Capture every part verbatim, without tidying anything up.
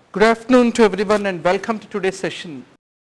Good afternoon to everyone and welcome to today's session.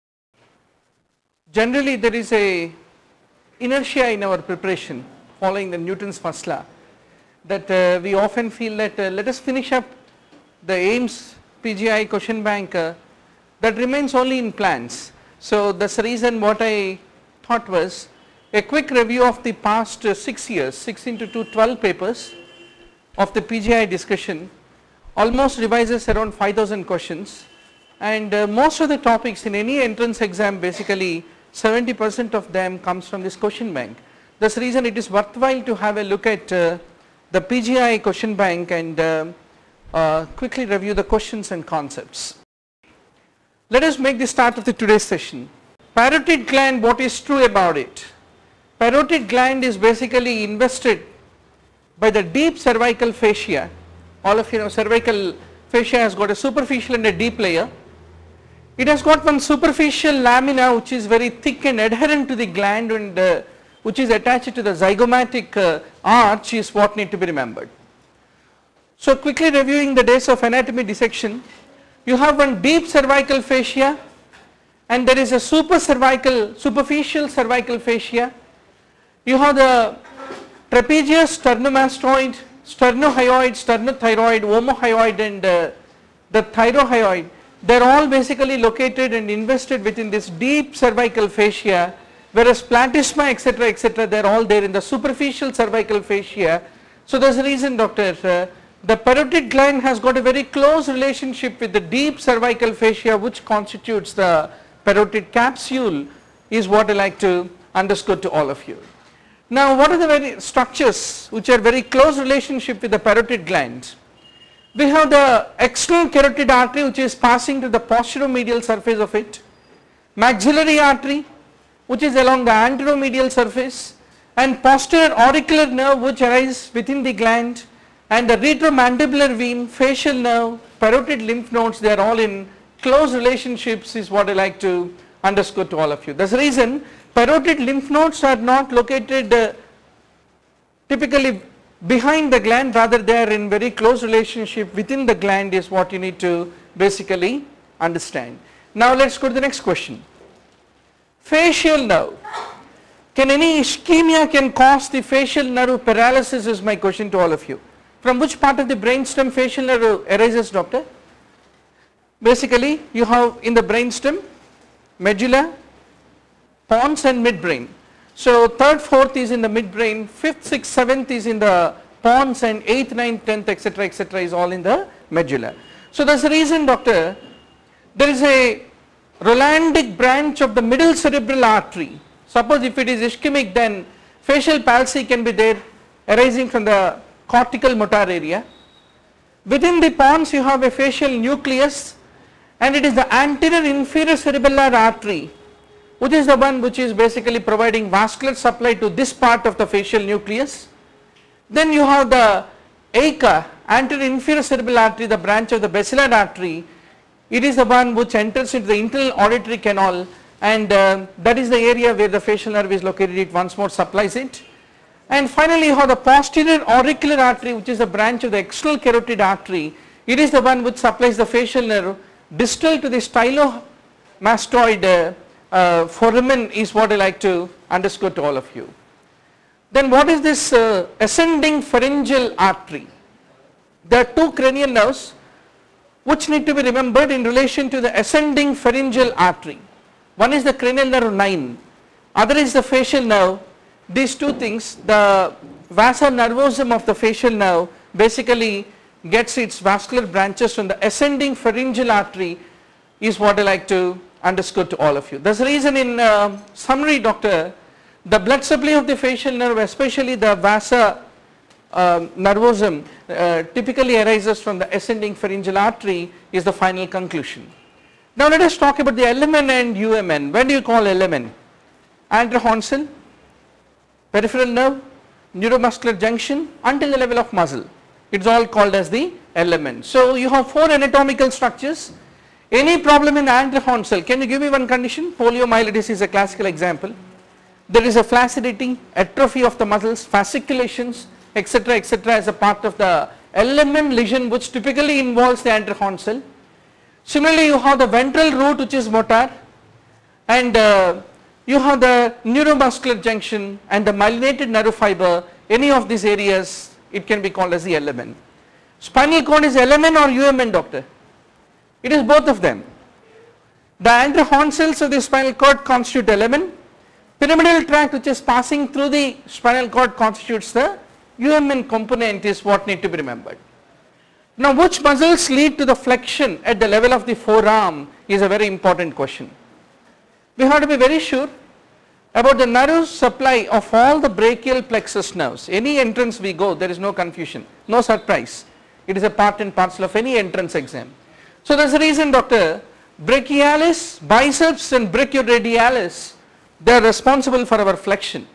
Generally there is a inertia in our preparation following the Newton's first law that uh, we often feel that uh, let us finish up the AIIMS P G I question bank uh, that remains only in plans. So that's the reason what I thought was a quick review of the past uh, six years, six into two, twelve papers of the P G I discussion almost revises around five thousand questions, and uh, most of the topics in any entrance exam basically seventy percent of them comes from this question bank. That's the reason it is worthwhile to have a look at uh, the P G I question bank and uh, uh, quickly review the questions and concepts. Let us make the start of the today's session. Parotid gland, what is true about it? Parotid gland is basically invested by the deep cervical fascia. All of you know cervical fascia has got a superficial and a deep layer. It has got one superficial lamina which is very thick and adherent to the gland, and uh, which is attached to the zygomatic uh, arch is what need to be remembered. So quickly reviewing the days of anatomy dissection, you have one deep cervical fascia and there is a super cervical, superficial cervical fascia. You have the trapezius, sternomastoid, sternohyoid, sternothyroid, omohyoid and uh, the thyrohyoid. They are all basically located and invested within this deep cervical fascia, whereas platysma etc etc they are all there in the superficial cervical fascia. So that is the reason, doctor, uh, the parotid gland has got a very close relationship with the deep cervical fascia which constitutes the parotid capsule is what I like to underscore to all of you. Now what are the very structures which are very close relationship with the parotid gland? We have the external carotid artery which is passing to the posteromedial surface of it, maxillary artery which is along the anteromedial surface, and posterior auricular nerve which arises within the gland, and the retromandibular vein, facial nerve, parotid lymph nodes, they are all in close relationships is what I like to underscore to all of you. That's the reason parotid lymph nodes are not located uh, typically behind the gland, rather they are in very close relationship within the gland is what you need to basically understand. Now let us go to the next question. Facial nerve. Can any ischemia can cause the facial nerve paralysis is my question to all of you. From which part of the brainstem facial nerve arises, doctor? Basically you have in the brainstem, medulla, pons and midbrain. So third, fourth is in the midbrain, fifth, sixth, seventh is in the pons, and eighth, ninth, tenth etc etc is all in the medulla. So that's the reason, doctor, there is a Rolandic branch of the middle cerebral artery. Suppose if it is ischemic, then facial palsy can be there arising from the cortical motor area. Within the pons you have a facial nucleus, and it is the anterior inferior cerebellar artery which is the one which is basically providing vascular supply to this part of the facial nucleus. Then you have the A C A, anterior inferior cerebral artery, the branch of the basilar artery. It is the one which enters into the internal auditory canal, and uh, that is the area where the facial nerve is located. It once more supplies it. And finally you have the posterior auricular artery which is the branch of the external carotid artery. It is the one which supplies the facial nerve distal to the stylomastoid uh, uh, foramen is what I like to underscore to all of you. Then what is this uh, ascending pharyngeal artery? There are two cranial nerves which need to be remembered in relation to the ascending pharyngeal artery. One is the cranial nerve nine, other is the facial nerve. These two things, the vasa nervosum of the facial nerve basically gets its vascular branches from the ascending pharyngeal artery is what I like to underscore to all of you. That's the reason in uh, summary, doctor, the blood supply of the facial nerve, especially the vasa uh, nervosum, uh, typically arises from the ascending pharyngeal artery is the final conclusion. Now let us talk about the L M N and U M N. When do you call L M N? Androhonsal, peripheral nerve, neuromuscular junction until the level of muscle. It is all called as the L M N. So you have four anatomical structures. Any problem in the androhonsal, can you give me one condition? Poliomyelitis is a classical example. There is a flaccidity, atrophy of the muscles, fasciculations, etc etc as a part of the L M N lesion which typically involves the androhonsal. Similarly, you have the ventral root which is motor, and uh, you have the neuromuscular junction and the myelinated nerve fiber. Any of these areas, it can be called as the L M N. Spinal cord is L M N or U M N, doctor? It is both of them. The anterior horn cells of the spinal cord constitute L M N. Pyramidal tract which is passing through the spinal cord constitutes the U M N component, is what need to be remembered. Now, which muscles lead to the flexion at the level of the forearm is a very important question. We have to be very sure about the nerve supply of all the brachial plexus nerves. Any entrance we go, there is no confusion, no surprise. It is a part and parcel of any entrance exam. So that is the reason, doctor, brachialis, biceps and brachioradialis, they are responsible for our flexion.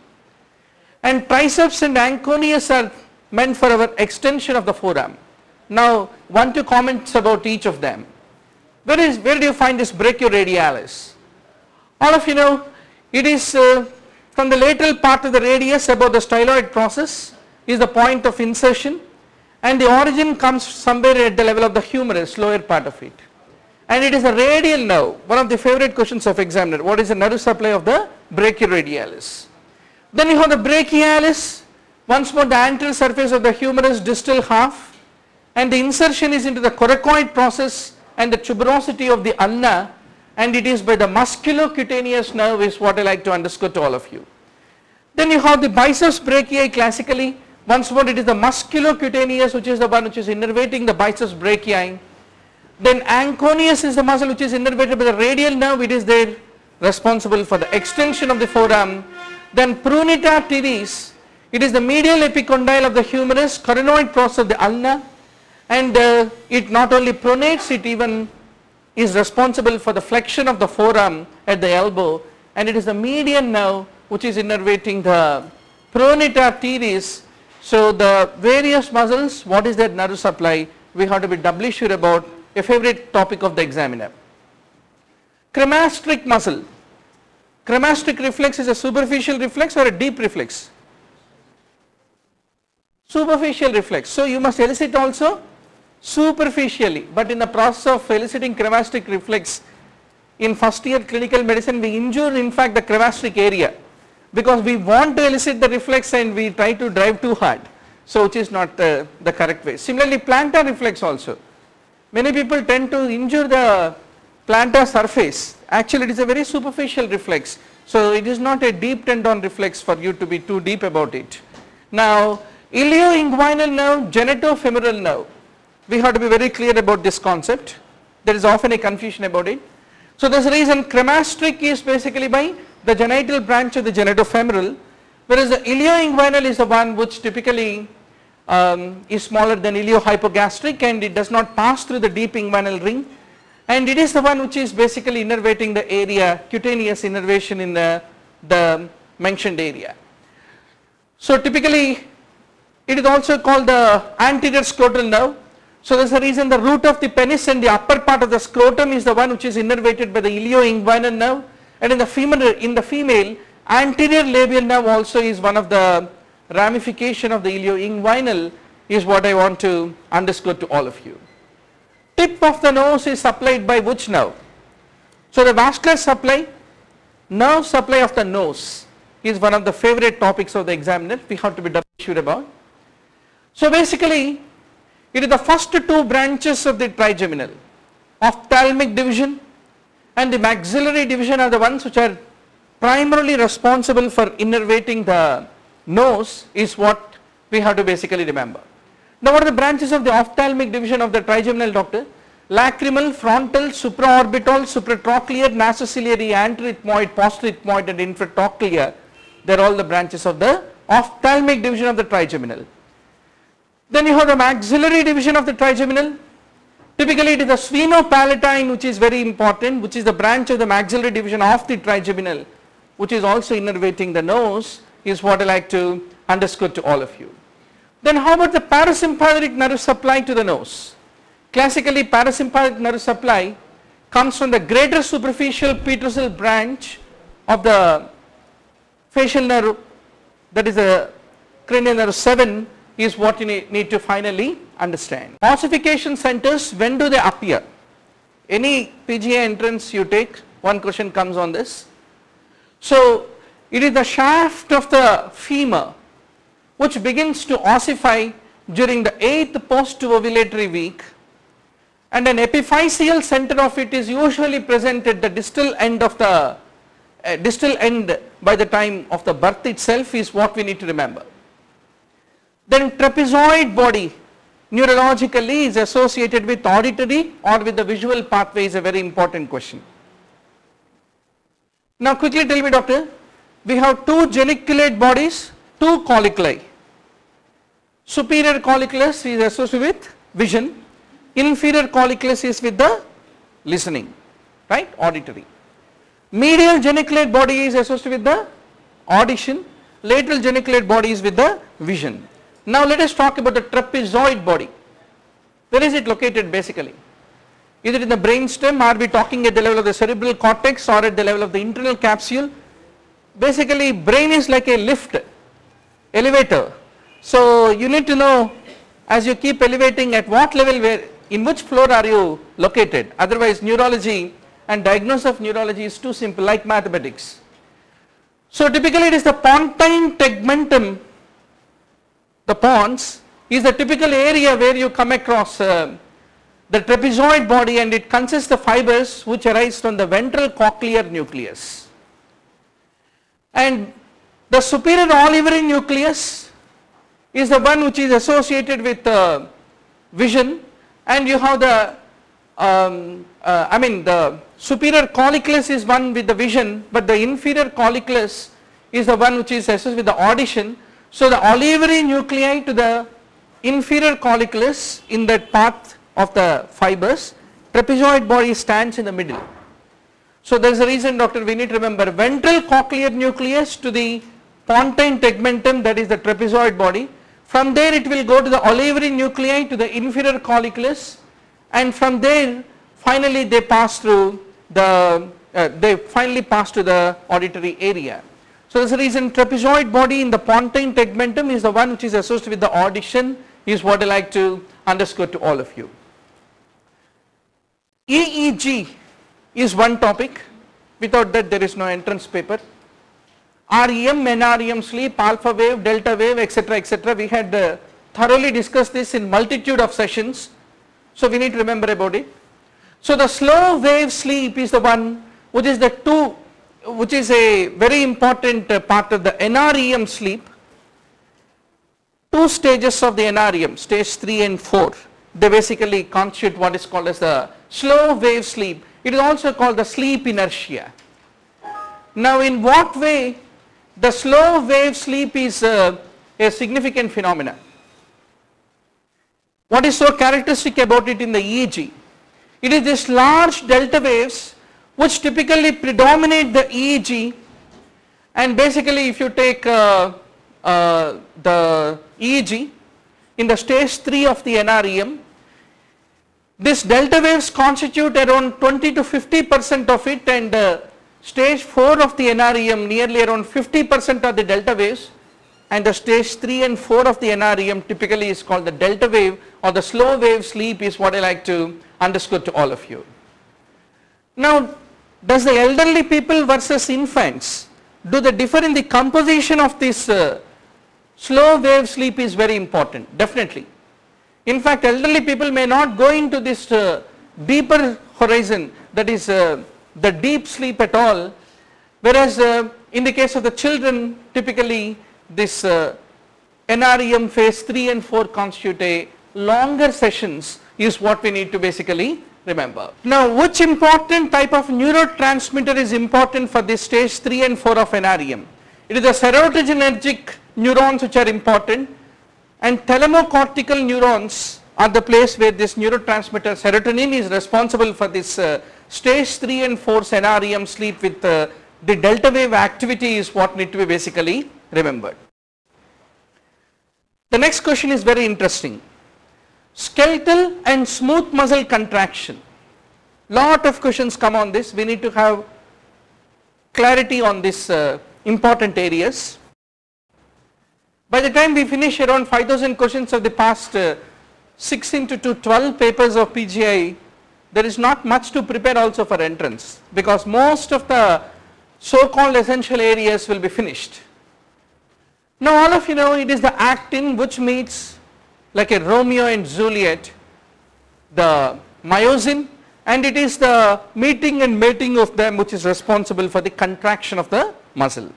And triceps and anconeus are meant for our extension of the forearm. Now, one two comments about each of them. Where is, where do you find this brachioradialis? All of you know, it is uh, from the lateral part of the radius above the styloid process is the point of insertion, and the origin comes somewhere at the level of the humerus, lower part of it. And it is a radial nerve, one of the favorite questions of examiner. What is the nerve supply of the brachioradialis? Then you have the brachialis, once more the anterior surface of the humerus, distal half, and the insertion is into the coracoid process and the tuberosity of the ulna, and it is by the musculocutaneous nerve is what I like to underscore to all of you. Then you have the biceps brachii classically. Once more it is the musculocutaneous which is the one which is innervating the biceps brachii. Then anconeus is the muscle which is innervated by the radial nerve, it is there responsible for the extension of the forearm. Then prunita teres, it is the medial epicondyle of the humerus, coronoid process of the ulna, and uh, it not only pronates, it even is responsible for the flexion of the forearm at the elbow, and it is the median nerve which is innervating the pronita teres. So the various muscles, what is their nerve supply, we have to be doubly sure about, a favorite topic of the examiner. Cremasteric muscle. Cremasteric reflex is a superficial reflex or a deep reflex? Superficial reflex. So you must elicit also superficially, but in the process of eliciting cremasteric reflex, in first year clinical medicine we injure in fact the cremasteric area, because we want to elicit the reflex and we try to drive too hard, so which is not uh, the correct way. Similarly, plantar reflex also, many people tend to injure the plantar surface, actually it is a very superficial reflex, so it is not a deep tendon reflex for you to be too deep about it. Now, ilioinguinal nerve, genitofemoral nerve, we have to be very clear about this concept. There is often a confusion about it. So this reason cremasteric is basically by the genital branch of the genitofemoral, whereas the ilioinguinal is the one which typically um, is smaller than iliohypogastric, and it does not pass through the deep inguinal ring, and it is the one which is basically innervating the area, cutaneous innervation in the, the mentioned area. So typically it is also called the anterior scrotal nerve. So that is the reason the root of the penis and the upper part of the scrotum is the one which is innervated by the ilioinguinal nerve, and in the female, in the female anterior labial nerve also is one of the ramification of the ilioinguinal, is what I want to underscore to all of you. Tip of the nose is supplied by which nerve? So the vascular supply, nerve supply of the nose is one of the favorite topics of the examiner, we have to be doubly sure about. So basically it is the first two branches of the trigeminal, ophthalmic division and the maxillary division are the ones which are primarily responsible for innervating the nose, is what we have to basically remember. Now what are the branches of the ophthalmic division of the trigeminal, doctor? Lacrimal, frontal, supraorbital, supratrochlear, nasociliary, anterethmoid, posterethmoid and infratrochlear, they are all the branches of the ophthalmic division of the trigeminal. Then you have the maxillary division of the trigeminal. Typically it is the sphenopalatine which is very important, which is the branch of the maxillary division of the trigeminal, which is also innervating the nose, is what I like to underscore to all of you. Then how about the parasympathetic nerve supply to the nose? Classically parasympathetic nerve supply comes from the greater superficial petrosal branch of the facial nerve, that is the cranial nerve seven, is what you need to finally understand. Ossification centers, when do they appear? Any P G I entrance you take, one question comes on this. So it is the shaft of the femur which begins to ossify during the eighth post-ovulatory week, and an epiphyseal center of it is usually present at the distal end of the uh, distal end by the time of the birth itself is what we need to remember. Then trapezoid body neurologically is associated with auditory or with the visual pathway is a very important question. Now quickly tell me, doctor, we have two geniculate bodies, two colliculi. Superior colliculus is associated with vision, inferior colliculus is with the listening, right, auditory. Medial geniculate body is associated with the audition, lateral geniculate body is with the vision. Now let us talk about the trapezoid body. Where is it located basically? Is it in the brainstem? Are we talking at the level of the cerebral cortex or at the level of the internal capsule? Basically brain is like a lift, elevator. So you need to know as you keep elevating at what level, where, in which floor are you located, otherwise neurology and diagnosis of neurology is too simple like mathematics. So typically it is the pontine tegmentum, the pons is the typical area where you come across uh, the trapezoid body, and it consists of fibers which arise from the ventral cochlear nucleus. And the superior olivary nucleus is the one which is associated with uh, vision, and you have the um, uh, I mean the superior colliculus is one with the vision, but the inferior colliculus is the one which is associated with the audition. So the olivary nuclei to the inferior colliculus in that path of the fibers, trapezoid body stands in the middle. So there is a reason, doctor, we need to remember ventral cochlear nucleus to the pontine tegmentum, that is the trapezoid body. From there it will go to the olivary nuclei to the inferior colliculus, and from there finally they pass through the uh, they finally pass to the auditory area. So there is a reason trapezoid body in the pontine tegmentum is the one which is associated with the audition, is what I like to underscore to all of you. E E G is one topic, without that there is no entrance paper. R E M, N R E M sleep, alpha wave, delta wave, etc, etc. We had uh, thoroughly discussed this in multitude of sessions, so we need to remember about it. So the slow wave sleep is the one which is the two, which is a very important uh, part of the N R E M sleep. Two stages of the N R E M, stage three and four, they basically constitute what is called as the slow wave sleep. It is also called the sleep inertia. Now in what way the slow wave sleep is uh, a significant phenomenon? What is so characteristic about it in the E E G? It is this large delta waves which typically predominate the E E G, and basically if you take uh, uh, the E E G in the stage three of the N R E M, this delta waves constitute around twenty to fifty percent of it, and uh, stage four of the N R E M nearly around fifty percent of the delta waves, and the stage three and four of the N R E M typically is called the delta wave or the slow wave sleep, is what I like to underscore to all of you. Now does the elderly people versus infants, do they differ in the composition of this uh, slow wave sleep is very important, definitely. In fact elderly people may not go into this uh, deeper horizon, that is uh, the deep sleep at all, whereas uh, in the case of the children typically this uh, N R E M phase three and four constitute a longer sessions, is what we need to basically remember. Now which important type of neurotransmitter is important for this stage three and four of N R E M? It is the serotonergic neurons which are important, and thalamocortical neurons are the place where this neurotransmitter serotonin is responsible for this uh, stage three and four N R E M sleep with uh, the delta wave activity, is what need to be basically remembered. The next question is very interesting. Skeletal and smooth muscle contraction. Lot of questions come on this, we need to have clarity on this uh, important areas. By the time we finish around five thousand questions of the past uh, six into two, twelve papers of P G I, there is not much to prepare also for entrance, because most of the so called essential areas will be finished. Now all of you know it is the actin which meets like a Romeo and Juliet, the myosin, and it is the meeting and mating of them which is responsible for the contraction of the muscle.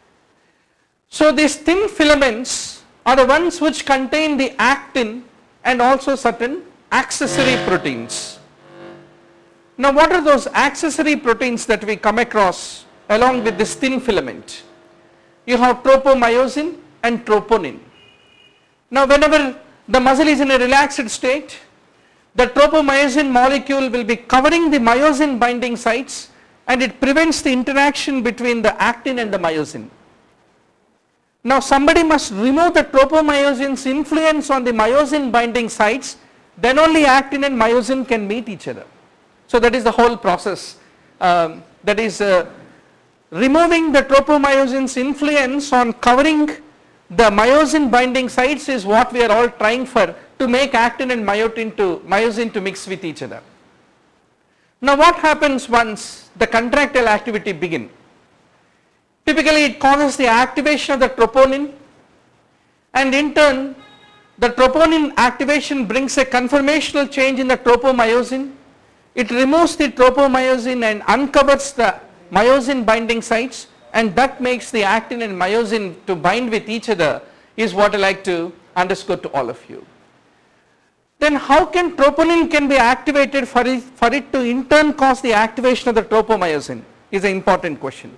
So these thin filaments are the ones which contain the actin and also certain accessory proteins. Now what are those accessory proteins that we come across along with this thin filament? You have tropomyosin and troponin. Now whenever the muscle is in a relaxed state, the tropomyosin molecule will be covering the myosin binding sites, and it prevents the interaction between the actin and the myosin. Now somebody must remove the tropomyosin's influence on the myosin binding sites, then only actin and myosin can meet each other. So that is the whole process, um, that is uh, removing the tropomyosin's influence on covering the myosin binding sites is what we are all trying for, to make actin and myosin to, myosin to mix with each other. Now what happens once the contractile activity begins? Typically it causes the activation of the troponin, and in turn the troponin activation brings a conformational change in the tropomyosin. It removes the tropomyosin and uncovers the myosin binding sites, and that makes the actin and myosin to bind with each other, is what I like to underscore to all of you. Then how can troponin can be activated for it, for it to in turn cause the activation of the tropomyosin, is an important question.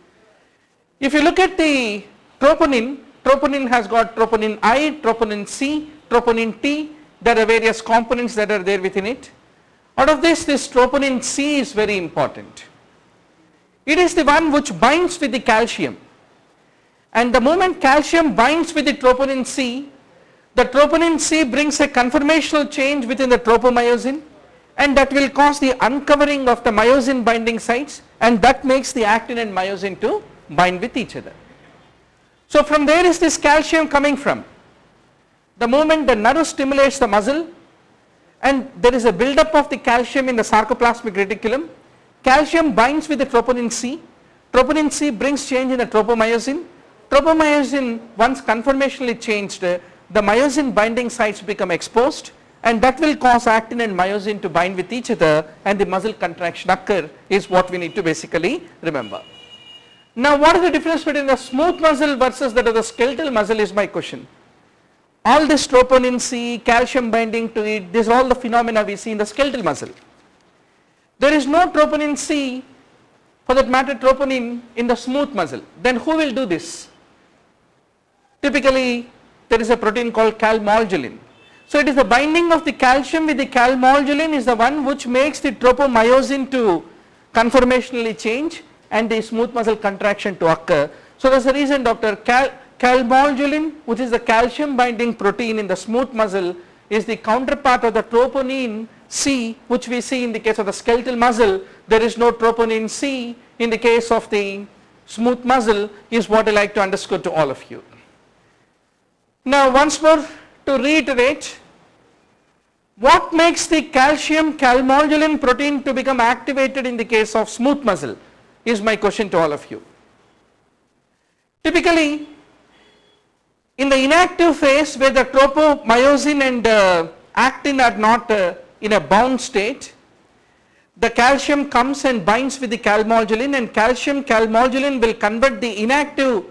If you look at the troponin, troponin has got troponin I, troponin C, troponin T, there are various components that are there within it. Out of this, this troponin C is very important. It is the one which binds with the calcium, and the moment calcium binds with the troponin C, the troponin C brings a conformational change within the tropomyosin, and that will cause the uncovering of the myosin binding sites, and that makes the actin and myosin to bind with each other. So from there is this calcium coming from. The moment the nerve stimulates the muscle and there is a buildup of the calcium in the sarcoplasmic reticulum, calcium binds with the troponin C, troponin C brings change in the tropomyosin, tropomyosin once conformationally changed, uh, the myosin binding sites become exposed, and that will cause actin and myosin to bind with each other, and the muscle contraction occur, is what we need to basically remember. Now what is the difference between the smooth muscle versus that of the skeletal muscle is my question. All this troponin C, calcium binding to it, these are all the phenomena we see in the skeletal muscle. There is no troponin C, for that matter troponin, in the smooth muscle. Then who will do this? Typically there is a protein called calmodulin. So it is the binding of the calcium with the calmodulin is the one which makes the tropomyosin to conformationally change and the smooth muscle contraction to occur. So that's the reason, Doctor Cal calmodulin, which is the calcium binding protein in the smooth muscle, is the counterpart of the troponin C, which we see in the case of the skeletal muscle. There is no troponin C in the case of the smooth muscle, is what I like to underscore to all of you. Now once more to reiterate, what makes the calcium calmodulin protein to become activated in the case of smooth muscle is my question to all of you. Typically in the inactive phase where the tropomyosin and uh, actin are not uh, in a bound state, the calcium comes and binds with the calmodulin, and calcium calmodulin will convert the inactive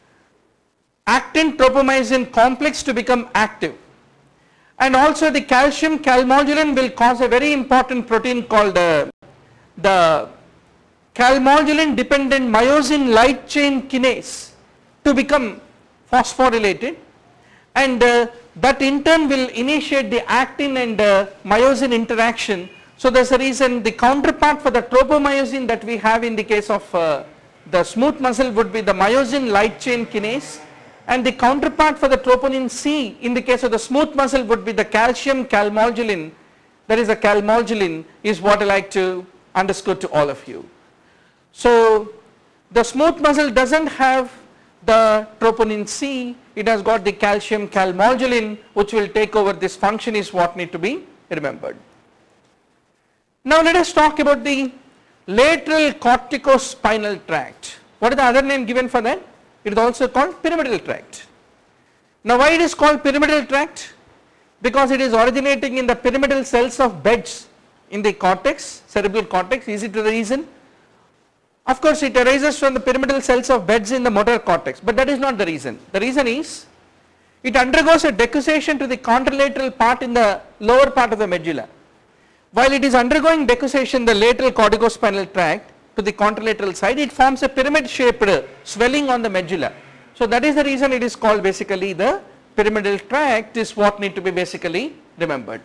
actin tropomyosin complex to become active, and also the calcium calmodulin will cause a very important protein called uh, the calmodulin dependent myosin light chain kinase to become phosphorylated, and uh, that in turn will initiate the actin and uh, myosin interaction. So that's the reason the counterpart for the tropomyosin that we have in the case of uh, the smooth muscle would be the myosin light chain kinase, and the counterpart for the troponin C in the case of the smooth muscle would be the calcium calmodulin, that is the calmodulin, is what I like to underscore to all of you. So the smooth muscle doesn't have the troponin C, it has got the calcium calmodulin which will take over this function, is what need to be remembered. Now let us talk about the lateral corticospinal tract. What is the other name given for that? It is also called pyramidal tract. Now why it is called pyramidal tract? Because it is originating in the pyramidal cells of beds in the cortex, cerebral cortex. Is it the reason? Of course it arises from the pyramidal cells of beds in the motor cortex, but that is not the reason. The reason is it undergoes a decussation to the contralateral part in the lower part of the medulla. While it is undergoing decussation, the lateral corticospinal tract to the contralateral side, it forms a pyramid shaped swelling on the medulla. So that is the reason it is called basically the pyramidal tract, is what need to be basically remembered.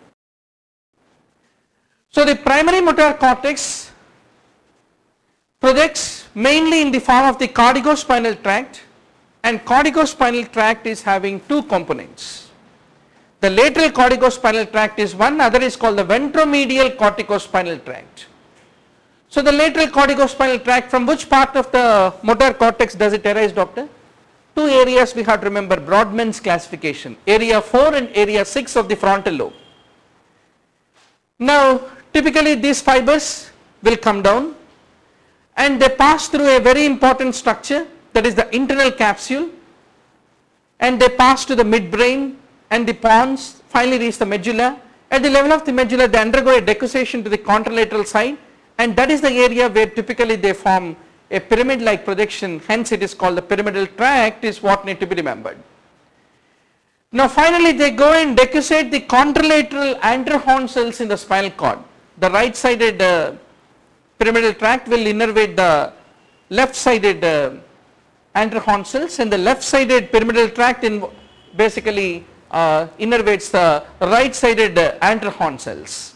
So the primary motor cortex projects mainly in the form of the corticospinal tract, and corticospinal tract is having two components. The lateral corticospinal tract is one, other is called the ventromedial corticospinal tract. So the lateral corticospinal tract, from which part of the motor cortex does it arise, doctor? Two areas we have to remember, Brodmann's classification, area four and area six of the frontal lobe. Now typically these fibers will come down and they pass through a very important structure, that is the internal capsule, and they pass to the midbrain and the pons, finally reach the medulla. At the level of the medulla they undergo a decussation to the contralateral side, and that is the area where typically they form a pyramid like projection, hence it is called the pyramidal tract, is what need to be remembered. Now finally they go and decussate the contralateral anterhorn cells in the spinal cord. The right sided uh, pyramidal tract will innervate the left sided uh, anterhorn cells, and the left sided pyramidal tract in basically uh, innervates the right sided uh, anterhorn cells.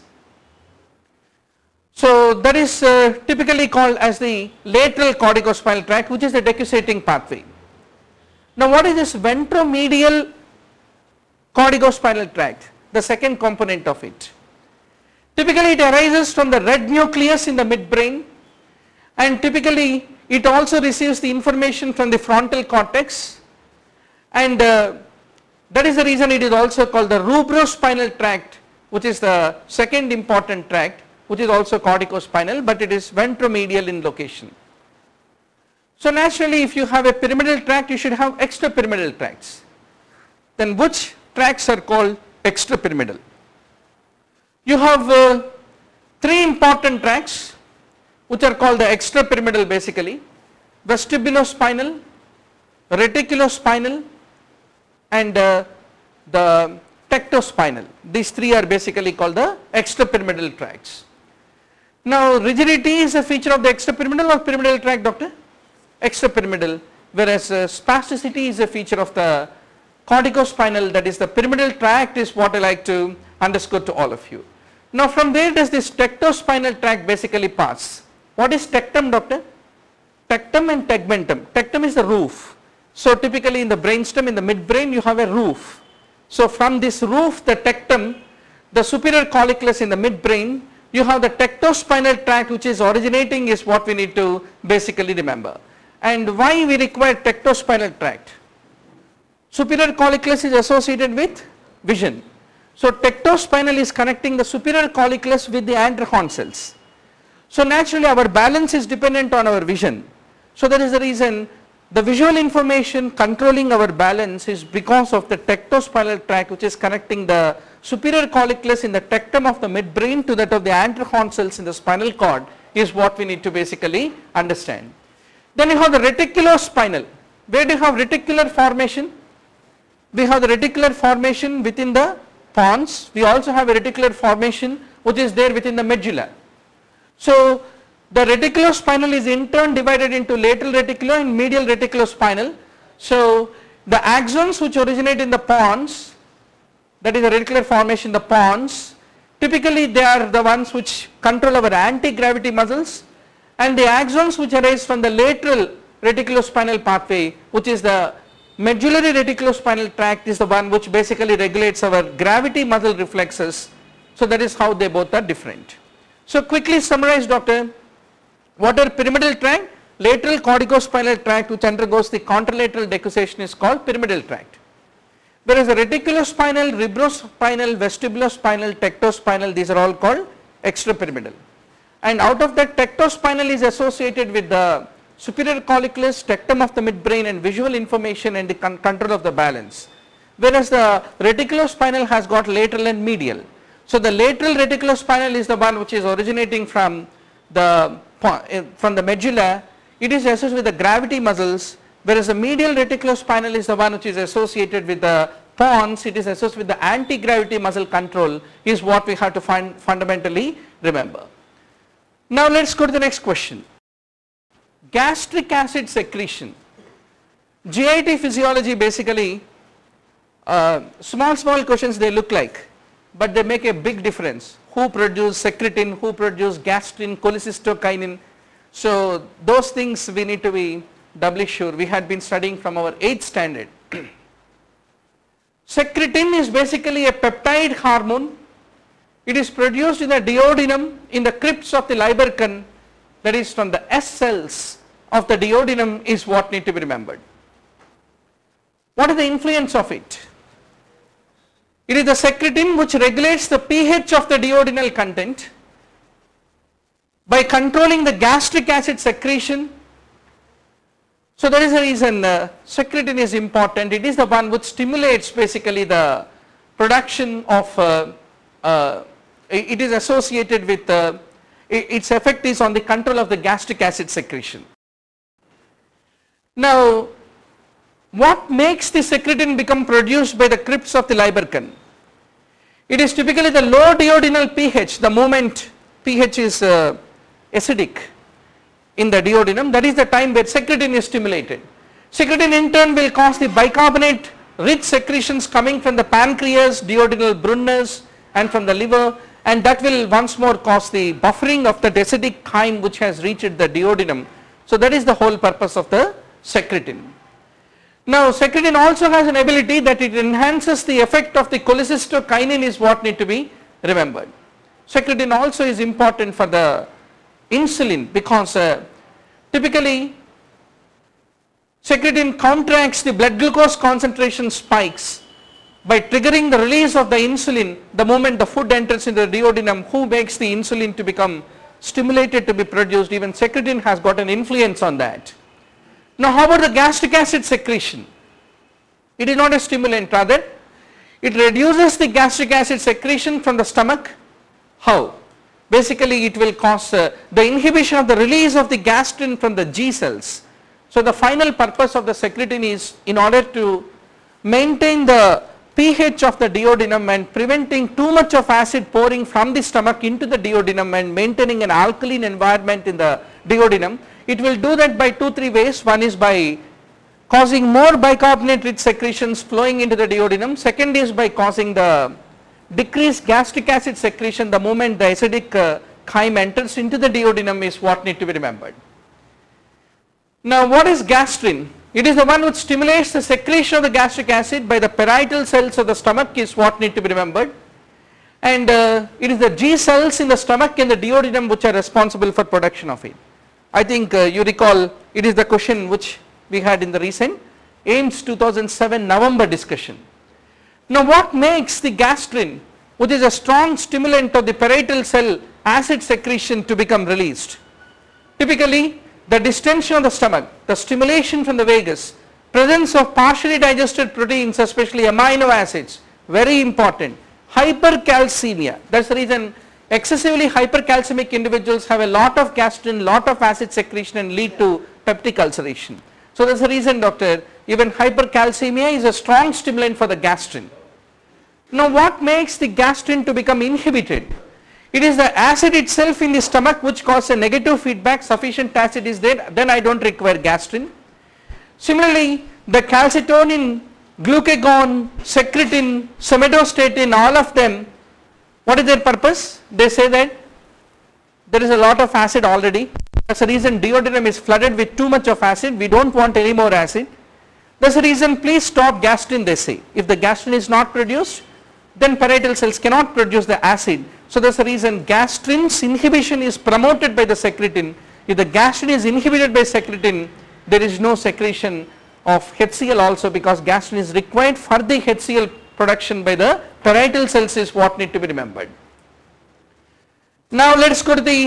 So that is uh, typically called as the lateral corticospinal tract, which is the decussating pathway. Now what is this ventromedial corticospinal tract? The second component of it. Typically it arises from the red nucleus in the midbrain, and typically it also receives the information from the frontal cortex, and uh, that is the reason it is also called the rubrospinal tract, which is the second important tract, which is also corticospinal, but it is ventromedial in location. So naturally if you have a pyramidal tract, you should have extrapyramidal tracts. Then which tracts are called extrapyramidal? You have uh, three important tracts which are called the extrapyramidal basically: vestibulospinal, reticulospinal, and uh, the tectospinal. These three are basically called the extrapyramidal tracts. Now rigidity is a feature of the extrapyramidal or pyramidal tract, doctor? Extrapyramidal, whereas uh, spasticity is a feature of the corticospinal, that is the pyramidal tract, is what I like to underscore to all of you. Now from where does this tectospinal tract basically pass? What is tectum, doctor? Tectum and tegmentum. Tectum is the roof. So typically in the brainstem, in the midbrain, you have a roof. So from this roof, the tectum, the superior colliculus in the midbrain, you have the tectospinal tract which is originating, is what we need to basically remember. And why we require tectospinal tract? Superior colliculus is associated with vision. So tectospinal is connecting the superior colliculus with the anterhorn cells. So naturally our balance is dependent on our vision. So that is the reason the visual information controlling our balance is because of the tectospinal tract, which is connecting the superior colliculus in the tectum of the midbrain to that of the anterhorn cells in the spinal cord, is what we need to basically understand. Then you have the reticulospinal. Where do you have reticular formation? We have the reticular formation within the pons. We also have a reticular formation which is there within the medulla. So the reticulospinal is in turn divided into lateral reticular and medial reticulospinal. So the axons which originate in the pons, that is the reticular formation, the pons, typically they are the ones which control our anti-gravity muscles, and the axons which arise from the lateral reticulospinal pathway, which is the medullary reticulospinal tract, is the one which basically regulates our gravity muscle reflexes. So that is how they both are different. So quickly summarize, doctor. What are pyramidal tract? Lateral corticospinal tract which undergoes the contralateral decussation is called pyramidal tract. Whereas the reticulospinal, ribrospinal, vestibulospinal, tectospinal, these are all called extrapyramidal. and out of that tectospinal is associated with the superior colliculus, tectum of the midbrain, and visual information and the con control of the balance, whereas the reticulospinal has got lateral and medial. So the lateral reticulospinal is the one which is originating from the from the medulla. It is associated with the gravity muscles, whereas the medial reticulospinal is the one which is associated with the pons. It is associated with the anti-gravity muscle control, is what we have to find fundamentally remember. Now let us go to the next question. Gastric acid secretion. G I T physiology basically, uh, small small questions they look like, but they make a big difference. Who produce secretin, who produce gastrin, cholecystokinin. So those things we need to be doubly sure. We had been studying from our eighth standard. Secretin is basically a peptide hormone. It is produced in the duodenum, in the crypts of the Lieberkühn, that is from the S cells of the duodenum, is what need to be remembered. What is the influence of it? It is the secretin which regulates the pH of the duodenal content by controlling the gastric acid secretion. So that is the reason uh, secretin is important. It is the one which stimulates basically the production of, uh, uh, it is associated with, uh, its effect is on the control of the gastric acid secretion. Now, what makes the secretin become produced by the crypts of the Lieberkühn? It is typically the low duodenal pH, the moment pH is uh, acidic in the duodenum, that is the time where secretin is stimulated. Secretin in turn will cause the bicarbonate rich secretions coming from the pancreas, duodenal Brunner's, and from the liver, and that will once more cause the buffering of the acidic chyme which has reached the duodenum. So that is the whole purpose of the secretin. Now secretin also has an ability that it enhances the effect of the cholecystokinin, is what need to be remembered. Secretin also is important for the insulin because uh, typically secretin counteracts the blood glucose concentration spikes by triggering the release of the insulin the moment the food enters into the duodenum, who makes the insulin to become stimulated to be produced. Even secretin has got an influence on that. Now how about the gastric acid secretion? It is not a stimulant, rather it reduces the gastric acid secretion from the stomach. How? Basically it will cause uh, the inhibition of the release of the gastrin from the G cells. So the final purpose of the secretin is in order to maintain the pH of the duodenum and preventing too much of acid pouring from the stomach into the duodenum and maintaining an alkaline environment in the duodenum. It will do that by two, three ways. One is by causing more bicarbonate rich secretions flowing into the duodenum. Second is by causing the decreased gastric acid secretion the moment the acidic uh, chyme enters into the duodenum, is what need to be remembered. Now what is gastrin? It is the one which stimulates the secretion of the gastric acid by the parietal cells of the stomach, is what need to be remembered, and uh, it is the G cells in the stomach and the duodenum which are responsible for production of it. I think uh, you recall it is the question which we had in the recent AIIMS two thousand seven November discussion. Now what makes the gastrin, which is a strong stimulant of the parietal cell acid secretion, to become released? Typically the distension of the stomach, the stimulation from the vagus, presence of partially digested proteins, especially amino acids, very important. Hypercalcemia, that is the reason excessively hypercalcemic individuals have a lot of gastrin, lot of acid secretion and lead to peptic ulceration. So that is the reason, doctor, even hypercalcemia is a strong stimulant for the gastrin. Now what makes the gastrin to become inhibited? It is the acid itself in the stomach which causes a negative feedback. Sufficient acid is there, then I do not require gastrin. Similarly, the calcitonin, glucagon, secretin, somatostatin, all of them, what is their purpose? They say that there is a lot of acid already. That is the reason duodenum is flooded with too much of acid. We do not want any more acid. That is the reason please stop gastrin, they say. If the gastrin is not produced, then parietal cells cannot produce the acid. So that is the reason gastrin's inhibition is promoted by the secretin. If the gastrin is inhibited by secretin, there is no secretion of H C L also, because gastrin is required for the H C L production by the parietal cells, is what need to be remembered. Now let us go to the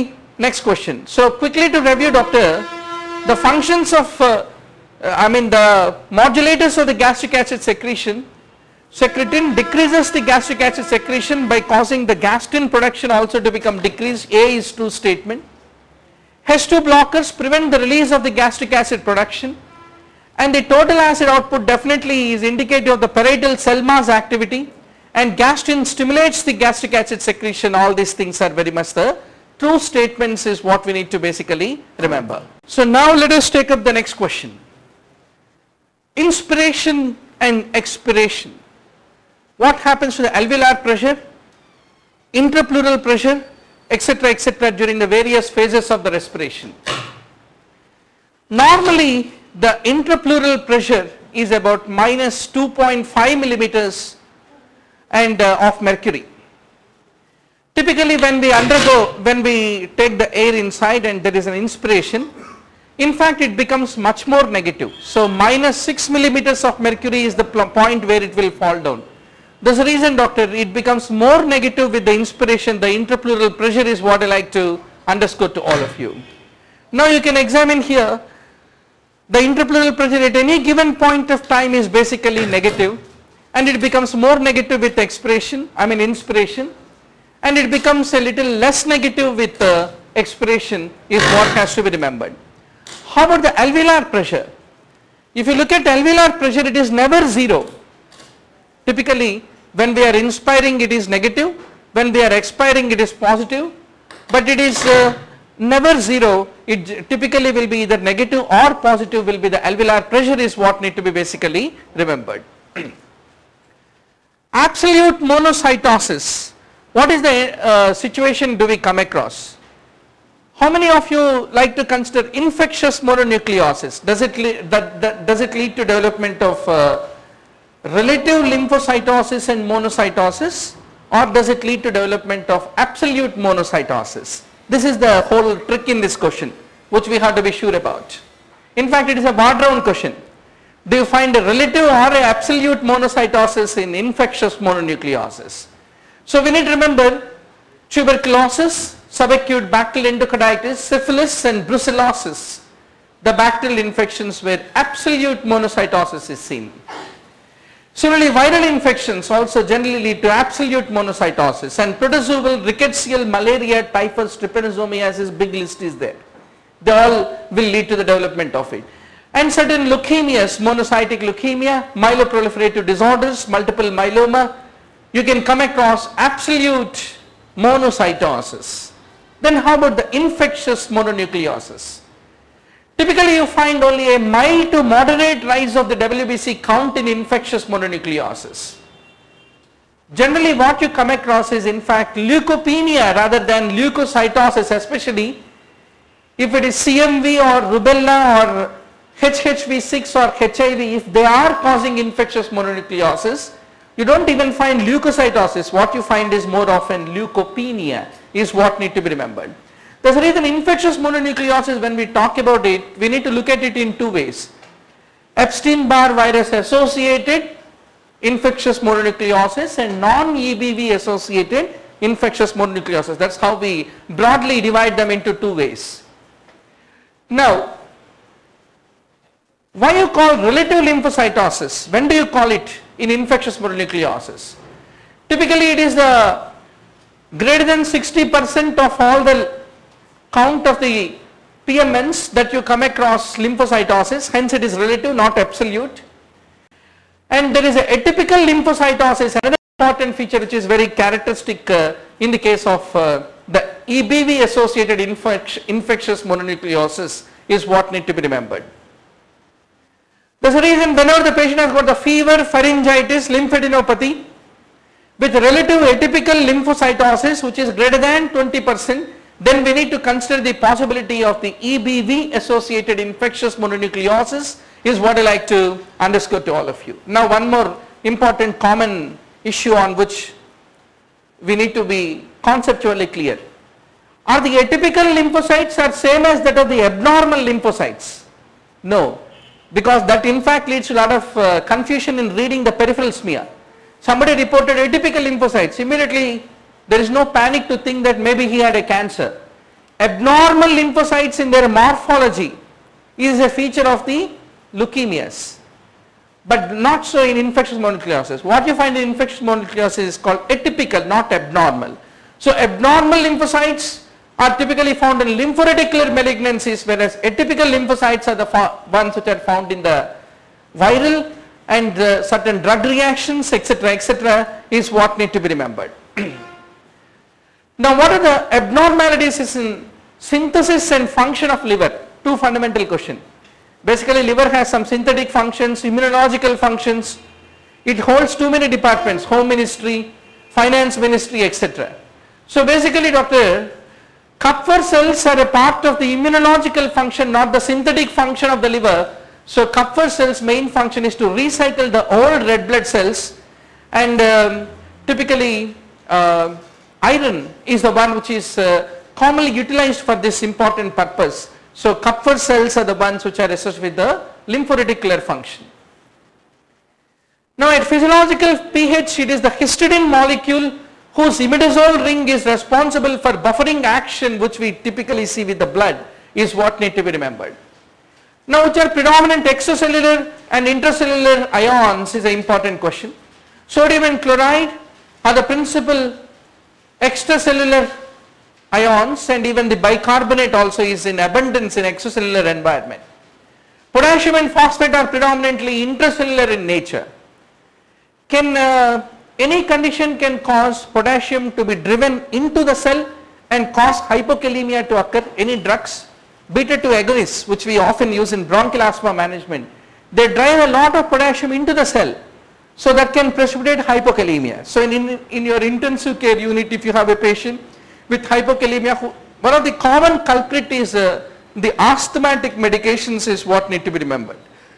Next question. So quickly to review, doctor, the functions of, uh, I mean the modulators of the gastric acid secretion. Secretin decreases the gastric acid secretion by causing the gastrin production also to become decreased. A is true statement. H two blockers prevent the release of the gastric acid production, and the total acid output definitely is indicative of the parietal cell mass activity, and gastrin stimulates the gastric acid secretion. All these things are very much the true statements is what we need to basically remember. So now let us take up the next question. Inspiration and expiration. What happens to the alveolar pressure, intrapleural pressure, etc, etc during the various phases of the respiration? Normally the intrapleural pressure is about minus two point five millimeters and uh, of mercury. Typically when we undergo, when we take the air inside and there is an inspiration, in fact it becomes much more negative. So minus six millimeters of mercury is the point where it will fall down. That's the reason, doctor, it becomes more negative with the inspiration. The intrapleural pressure is what I like to underscore to all of you. Now you can examine here, the intrapleural pressure at any given point of time is basically negative, and it becomes more negative with expiration, I mean inspiration, and it becomes a little less negative with uh, expiration is what has to be remembered. How about the alveolar pressure? If you look at alveolar pressure, it is never zero. Typically when we are inspiring it is negative, when we are expiring it is positive, but it is uh, never zero. It typically will be either negative or positive will be the alveolar pressure is what need to be basically remembered. Absolute monocytosis. What is the uh, situation do we come across? How many of you like to consider infectious mononucleosis? Does it, that, that, does it lead to development of uh, relative lymphocytosis and monocytosis, or does it lead to development of absolute monocytosis? This is the whole trick in this question which we have to be sure about. In fact it is a bar round question. Do you find a relative or a absolute monocytosis in infectious mononucleosis? So we need to remember tuberculosis, subacute bacterial endocarditis, syphilis and brucellosis, the bacterial infections where absolute monocytosis is seen. Similarly, viral infections also generally lead to absolute monocytosis, and protozoal, rickettsial, malaria, typhus, trypanosomiasis, big list is there. They all will lead to the development of it. And certain leukemias, monocytic leukemia, myeloproliferative disorders, multiple myeloma, you can come across absolute monocytosis. Then how about the infectious mononucleosis? Typically you find only a mild to moderate rise of the W B C count in infectious mononucleosis. Generally what you come across is in fact leukopenia rather than leukocytosis, especially if it is C M V or rubella or H H V six or H I V. If they are causing infectious mononucleosis, you don't even find leukocytosis. What you find is more often leukopenia is what need to be remembered. That's the reason infectious mononucleosis, when we talk about it, we need to look at it in two ways. Epstein-Barr virus associated infectious mononucleosis and non-E B V associated infectious mononucleosis. That's how we broadly divide them into two ways. Now, why you call relative lymphocytosis? When do you call it in infectious mononucleosis? Typically it is the greater than sixty percent of all the count of the P M Ns that you come across lymphocytosis, hence it is relative, not absolute. And there is a atypical lymphocytosis, another important feature which is very characteristic uh, in the case of uh, the E B V associated infec infectious mononucleosis is what need to be remembered. That's the reason whenever the patient has got the fever, pharyngitis, lymphadenopathy with relative atypical lymphocytosis which is greater than twenty percent, then we need to consider the possibility of the E B V associated infectious mononucleosis is what I like to underscore to all of you. Now one more important common issue on which we need to be conceptually clear. Are the atypical lymphocytes are same as that of the abnormal lymphocytes? No, because that in fact leads to a lot of uh, confusion in reading the peripheral smear. Somebody reported atypical lymphocytes, immediately there is no panic to think that maybe he had a cancer. abnormal lymphocytes in their morphology is a feature of the leukemias, but not so in infectious mononucleosis. What you find in infectious mononucleosis is called atypical, not abnormal. So abnormal lymphocytes are typically found in lymphoreticular malignancies, whereas atypical lymphocytes are the ones which are found in the viral and uh, certain drug reactions, etc., etc., is what need to be remembered. Now, what are the abnormalities in synthesis and function of liver? Two fundamental questions. Basically, liver has some synthetic functions, immunological functions. It holds too many departments, home ministry, finance ministry, et cetera. So basically, Doctor, Kupffer cells are a part of the immunological function, not the synthetic function of the liver. So Kupffer cells' main function is to recycle the old red blood cells, and um, typically uh, iron is the one which is uh, commonly utilized for this important purpose. So Kupffer cells are the ones which are associated with the lymphoreticular function. Now at physiological pH, it is the histidine molecule whose imidazole ring is responsible for buffering action, which we typically see with the blood, is what need to be remembered. Now, which are predominant extracellular and intracellular ions is an important question. Sodium and chloride are the principal extracellular ions, and even the bicarbonate also is in abundance in extracellular environment. Potassium and phosphate are predominantly intracellular in nature. Can uh, any condition can cause potassium to be driven into the cell and cause hypokalemia to occur? Any drugs? Beta two agonists, which we often use in bronchial asthma management, they drive a lot of potassium into the cell, so that can precipitate hypokalemia. So in, in, in your intensive care unit, if you have a patient with hypokalemia, who, one of the common culprit is uh, the asthmatic medications is what need to be remembered.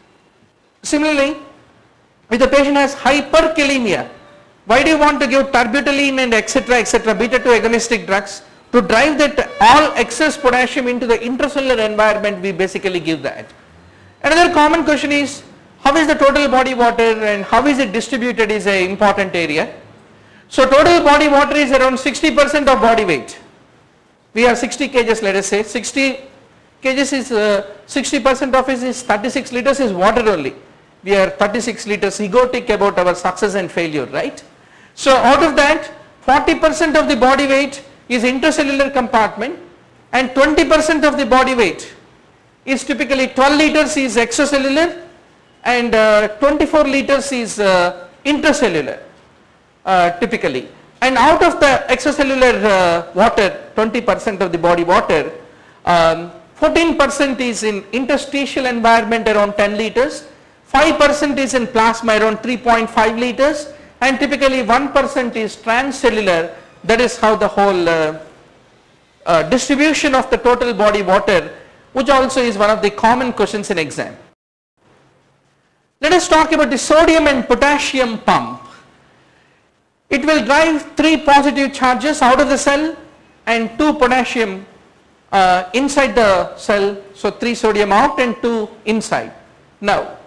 Similarly, if the patient has hyperkalemia, why do you want to give terbutaline and etc., etc., beta two agonistic drugs? To drive that all excess potassium into the intracellular environment, we basically give that. Another common question is, how is the total body water and how is it distributed is an important area. So total body water is around sixty percent of body weight. We have sixty kilograms, let us say, sixty kilograms is uh, sixty percent of it is thirty-six liters is water only. We are thirty-six liters egotic about our success and failure, right? So out of that, forty percent of the body weight is intracellular compartment, and twenty percent of the body weight is typically twelve liters is extracellular, and uh, twenty-four liters is uh, intracellular uh, typically. And out of the extracellular uh, water, twenty percent of the body water, um, fourteen percent is in interstitial environment around ten liters, five percent is in plasma around three point five liters, and typically one percent is transcellular. That is how the whole uh, uh, distribution of the total body water, which also is one of the common questions in exam. Let us talk about the sodium and potassium pump. It will drive three positive charges out of the cell and two potassium uh, inside the cell. So three sodium out and two inside. Now,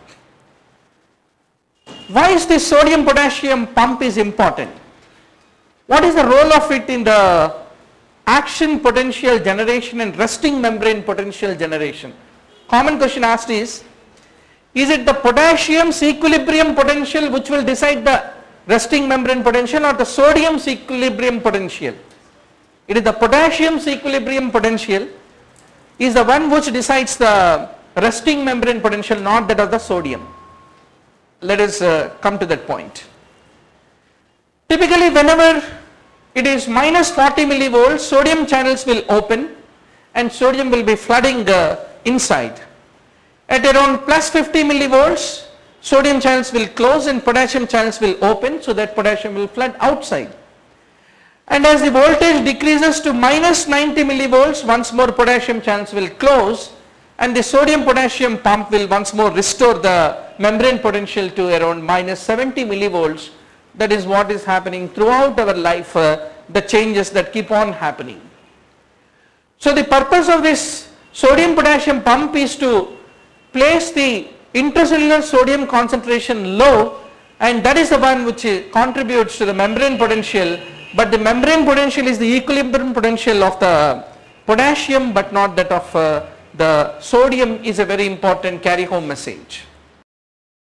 why is this sodium potassium pump is important? What is the role of it in the action potential generation and resting membrane potential generation? Common question asked is, is it the potassium's equilibrium potential which will decide the resting membrane potential, or the sodium's equilibrium potential? It is the potassium's equilibrium potential is the one which decides the resting membrane potential, not that of the sodium. Let us uh, come to that point. Typically, whenever it is minus forty millivolts, sodium channels will open and sodium will be flooding uh, inside. At around plus fifty millivolts, sodium channels will close and potassium channels will open, so that potassium will flood outside. And as the voltage decreases to minus ninety millivolts, once more potassium channels will close and the sodium potassium pump will once more restore the membrane potential to around minus seventy millivolts. That is what is happening throughout our life, uh, the changes that keep on happening. So the purpose of this sodium potassium pump is to place the intracellular sodium concentration low, and that is the one which contributes to the membrane potential, but the membrane potential is the equilibrium potential of the potassium but not that of uh, the sodium is a very important carry home message.